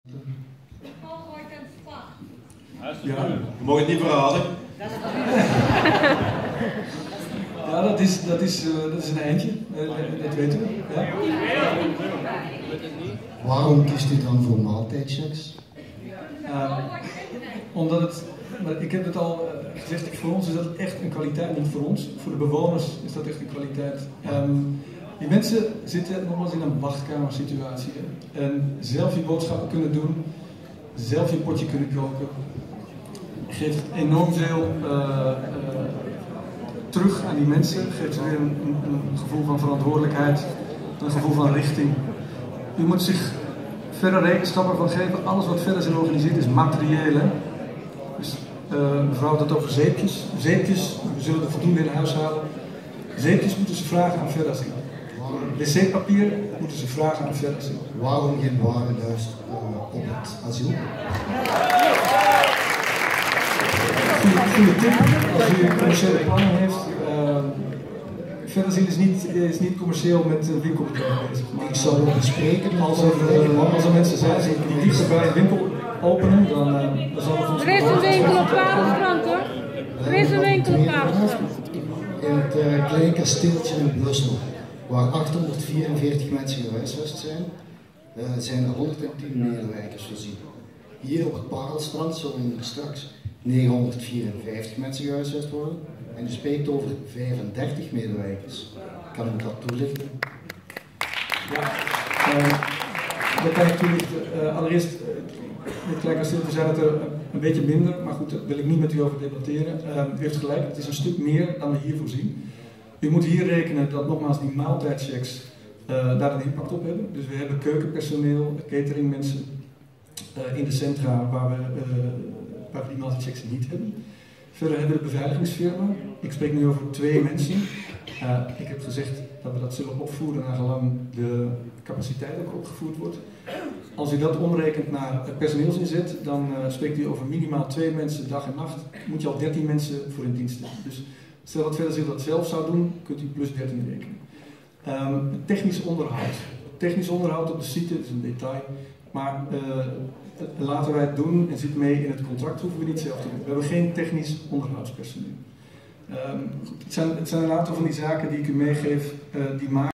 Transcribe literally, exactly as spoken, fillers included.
Ja, we mogen het niet verraden. Ja, dat is, dat is, uh, dat is een eindje, uh, dat weten we. Ja. Waarom kiest u dan voor maaltijdchecks? Uh, omdat het, maar ik heb het al uh, gezegd, voor ons is dat echt een kwaliteit, niet voor ons. Voor de bewoners is dat echt een kwaliteit. Um, die mensen zitten nogmaals in een wachtkamersituatie. Hè. En zelf je boodschappen kunnen doen, zelf je potje kunnen koken. Geeft enorm veel uh, uh, terug aan die mensen, geeft ze weer een, een, een gevoel van verantwoordelijkheid, een gevoel van richting. U moet zich verder rekenschap ervan geven, alles wat verder zijn organiseert is materieel. Hè? Dus uh, mevrouw had het over zeepjes. Zeepjes, we zullen er voldoende in huis halen. Zeepjes moeten ze vragen aan Verrazin. wc-papier moeten ze vragen aan Verrazin. Waarom geen warenhuis uh, op het asiel? Goede tip, als u commerciële plannen heeft. Uh, Verrazin is niet, is niet commercieel met een winkelbedrijf bezig. Maar ik zou ook bespreken als er, uh, als er mensen zijn die dichter bij een winkel openen, dan, uh, dan zal het ons... Er is een winkel op Parelstrand hoor. Er is een winkel op Parelstrand. In het uh, kleine kasteeltje in Brussel, waar achthonderdvierenveertig mensen gehuisvest zijn, uh, zijn er honderdtien medewerkers voorzien. Hier op het Parelstrand zullen er straks negenhonderdvierenvijftig mensen gehuisvest worden. En u spreekt over vijfendertig medewerkers. Kan u dat toelichten? Ja, uh, dat kan ik toelichten. Uh, allereerst, uh, dit kleine kasteeltje zijn het er een beetje minder, maar goed, daar wil ik niet met u over debatteren. Uh, u heeft gelijk, het is een stuk meer dan we hier voorzien. U moet hier rekenen dat nogmaals die maaltijdchecks uh, daar een impact op hebben. Dus we hebben keukenpersoneel, cateringmensen uh, in de centra waar we, uh, waar we die maaltijdchecks niet hebben. Verder hebben we de beveiligingsfirma. Ik spreek nu over twee mensen. Uh, ik heb gezegd dat we dat zullen opvoeren naar gelang de capaciteit ook opgevoerd wordt. Als u dat omrekent naar personeelsinzet, dan uh, spreekt u over minimaal twee mensen dag en nacht. Moet je al dertien mensen voor in dienst hebben. Dus stel dat Verrazin dat zelf zou doen, kunt u plus dertien rekenen. Um, technisch onderhoud. Technisch onderhoud op de site, dat is een detail. Maar uh, laten wij het doen en zit mee in het contract, hoeven we niet zelf te doen. We hebben geen technisch onderhoudspersoneel. Um, het, zijn, het zijn een aantal van die zaken die ik u meegeef, uh, die maken.